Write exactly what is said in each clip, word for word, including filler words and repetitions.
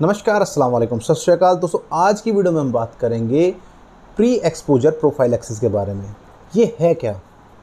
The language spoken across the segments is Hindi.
नमस्कार, अस्सलाम वालेकुम, सत श्री अकाल। दोस्तों, आज की वीडियो में हम बात करेंगे प्री एक्सपोजर प्रोफाइलैक्सिस के बारे में। ये है क्या?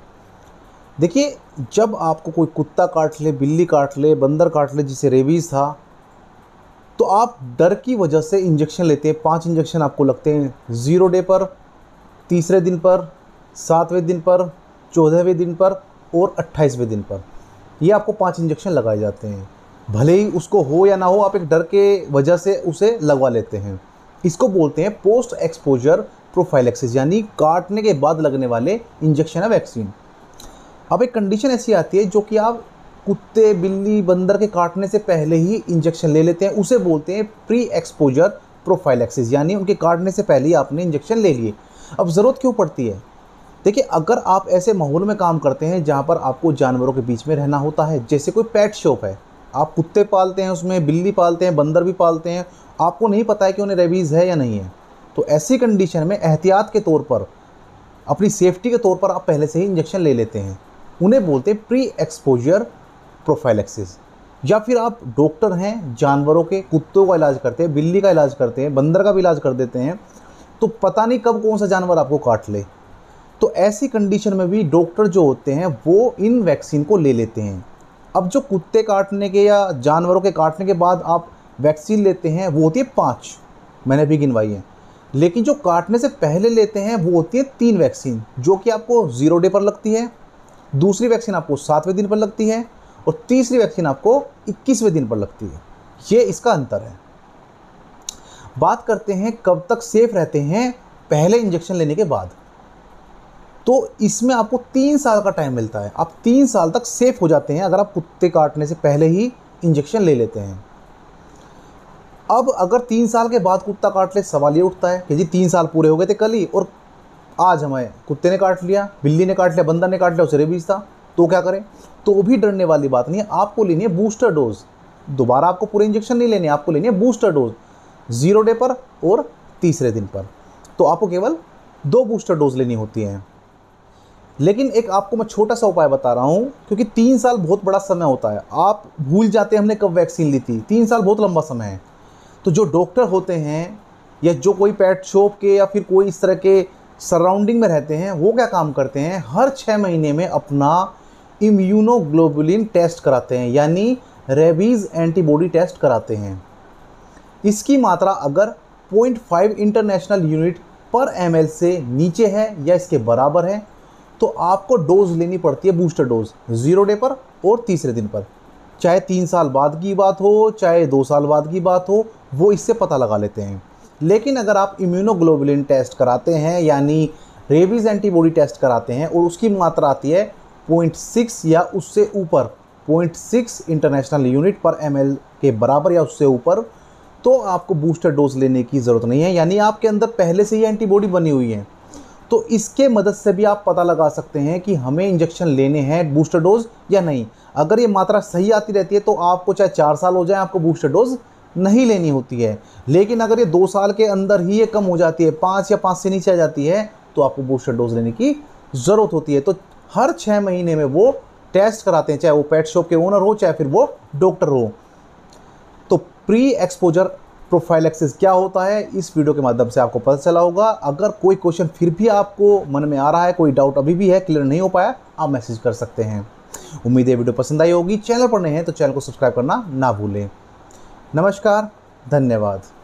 देखिए, जब आपको कोई कुत्ता काट ले, बिल्ली काट ले, बंदर काट ले, जिसे रेबीज़ था, तो आप डर की वजह से इंजेक्शन लेते हैं। पांच इंजेक्शन आपको लगते हैं ज़ीरो डे पर, तीसरे दिन पर, सातवें दिन पर, चौदहवें दिन पर और अट्ठाईसवें दिन पर। ये आपको पांच इंजेक्शन लगाए जाते हैं। भले ही उसको हो या ना हो, आप एक डर के वजह से उसे लगवा लेते हैं। इसको बोलते हैं पोस्ट एक्सपोजर प्रोफाइलैक्सिस, यानी काटने के बाद लगने वाले इंजेक्शन है, वैक्सीन। अब एक कंडीशन ऐसी आती है जो कि आप कुत्ते, बिल्ली, बंदर के काटने से पहले ही इंजेक्शन ले लेते हैं, उसे बोलते हैं प्री एक्सपोजर प्रोफाइलैक्सिस, यानी उनके काटने से पहले ही आपने इंजेक्शन ले लिए। अब ज़रूरत क्यों पड़ती है? देखिए, अगर आप ऐसे माहौल में काम करते हैं जहाँ पर आपको जानवरों के बीच में रहना होता है, जैसे कोई पेट शॉप है, आप कुत्ते पालते हैं, उसमें बिल्ली पालते हैं, बंदर भी पालते हैं, आपको नहीं पता है कि उन्हें रेबीज़ है या नहीं है, तो ऐसी कंडीशन में एहतियात के तौर पर, अपनी सेफ्टी के तौर पर आप पहले से ही इंजेक्शन ले लेते हैं। उन्हें बोलते हैं प्री एक्सपोजर प्रोफाइलैक्सिस। या फिर आप डॉक्टर हैं, जानवरों के, कुत्तों का इलाज करते हैं, बिल्ली का इलाज करते हैं, बंदर का भी इलाज कर देते हैं, तो पता नहीं कब कौन सा जानवर आपको काट ले। तो ऐसी कंडीशन में भी डॉक्टर जो होते हैं वो इन वैक्सीन को ले लेते हैं। अब जो कुत्ते काटने के या जानवरों के काटने के बाद आप वैक्सीन लेते हैं, वो होती है पाँच, मैंने भी गिनवाई है। लेकिन जो काटने से पहले लेते हैं वो होती है तीन वैक्सीन, जो कि आपको ज़ीरो डे पर लगती है, दूसरी वैक्सीन आपको सातवें दिन पर लगती है और तीसरी वैक्सीन आपको इक्कीसवें दिन पर लगती है। ये इसका अंतर है। बात करते हैं कब तक सेफ रहते हैं पहले इंजेक्शन लेने के बाद। तो इसमें आपको तीन साल का टाइम मिलता है। आप तीन साल तक सेफ हो जाते हैं अगर आप कुत्ते काटने से पहले ही इंजेक्शन ले लेते हैं। अब अगर तीन साल के बाद कुत्ता काट ले, सवाल ये उठता है कि जी तीन साल पूरे हो गए थे कल ही और आज हमें कुत्ते ने काट लिया, बिल्ली ने काट लिया, बंदर ने काट लिया, उसे रेबीज़ था, तो क्या करें? तो भी डरने वाली बात नहीं है। आपको लेनी है बूस्टर डोज। दोबारा आपको पूरे इंजेक्शन नहीं लेने, आपको लेनी है बूस्टर डोज ज़ीरो डे पर और तीसरे दिन पर। तो आपको केवल दो बूस्टर डोज लेनी होती हैं। लेकिन एक आपको मैं छोटा सा उपाय बता रहा हूँ, क्योंकि तीन साल बहुत बड़ा समय होता है। आप भूल जाते हैं हमने कब वैक्सीन ली थी। तीन साल बहुत लंबा समय है। तो जो डॉक्टर होते हैं या जो कोई पेट शॉप के या फिर कोई इस तरह के सराउंडिंग में रहते हैं, वो क्या काम करते हैं, हर छः महीने में अपना इम्यूनोग्लोबुलिन टेस्ट कराते हैं, यानी रेबीज़ एंटीबॉडी टेस्ट कराते हैं। इसकी मात्रा अगर पॉइंट फाइव इंटरनेशनल यूनिट पर एम एल से नीचे है या इसके बराबर है, तो आपको डोज लेनी पड़ती है, बूस्टर डोज ज़ीरो डे पर और तीसरे दिन पर। चाहे तीन साल बाद की बात हो, चाहे दो साल बाद की बात हो, वो इससे पता लगा लेते हैं। लेकिन अगर आप इम्यूनोग्लोबुलिन टेस्ट कराते हैं, यानी रेबीज़ एंटीबॉडी टेस्ट कराते हैं और उसकी मात्रा आती है पॉइंट सिक्स या उससे ऊपर, पॉइंट सिक्स इंटरनेशनल यूनिट पर एम एल के बराबर या उससे ऊपर, तो आपको बूस्टर डोज लेने की ज़रूरत नहीं है, यानी आपके अंदर पहले से ही एंटीबॉडी बनी हुई है। तो इसके मदद से भी आप पता लगा सकते हैं कि हमें इंजेक्शन लेने हैं बूस्टर डोज या नहीं। अगर ये मात्रा सही आती रहती है तो आपको चाहे चार साल हो जाए, आपको बूस्टर डोज नहीं लेनी होती है। लेकिन अगर ये दो साल के अंदर ही ये कम हो जाती है, पाँच या पाँच से नीचे आ जाती है, तो आपको बूस्टर डोज लेने की ज़रूरत होती है। तो हर छः महीने में वो टेस्ट कराते हैं, चाहे वो पेट शॉप के ओनर हो, चाहे फिर वो डॉक्टर हो। तो प्री एक्सपोजर प्रोफाइलैक्सिस क्या होता है, इस वीडियो के माध्यम से आपको पता चला होगा। अगर कोई क्वेश्चन फिर भी आपको मन में आ रहा है, कोई डाउट अभी भी है, क्लियर नहीं हो पाया, आप मैसेज कर सकते हैं। उम्मीद है वीडियो पसंद आई होगी। चैनल पर नए हैं तो चैनल को सब्सक्राइब करना ना भूलें। नमस्कार, धन्यवाद।